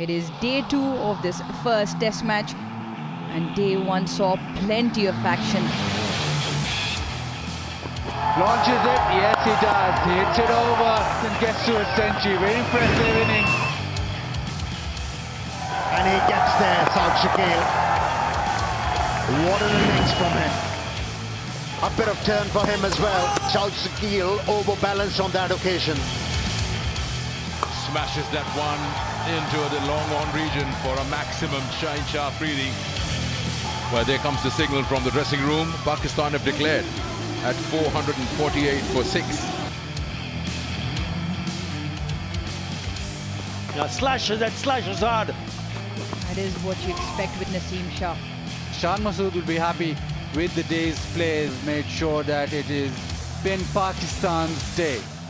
It is day 2 of this first test match, and day 1 saw plenty of action. Launches it, yes he does. He hits it over and gets to a century. Very impressive inning. And he gets there, Saud Shakeel. What an innings from him. A bit of turn for him as well. Saud Shakeel overbalanced on that occasion. Smashes that one into the long on region for a maximum Shaheen Shah Afridi. Well, there comes the signal from the dressing room. Pakistan have declared at 448 for 6. Now slashes hard. That is what you expect with Naseem Shah. Shan Masood will be happy with the day's plays, made sure that it is been Pakistan's day.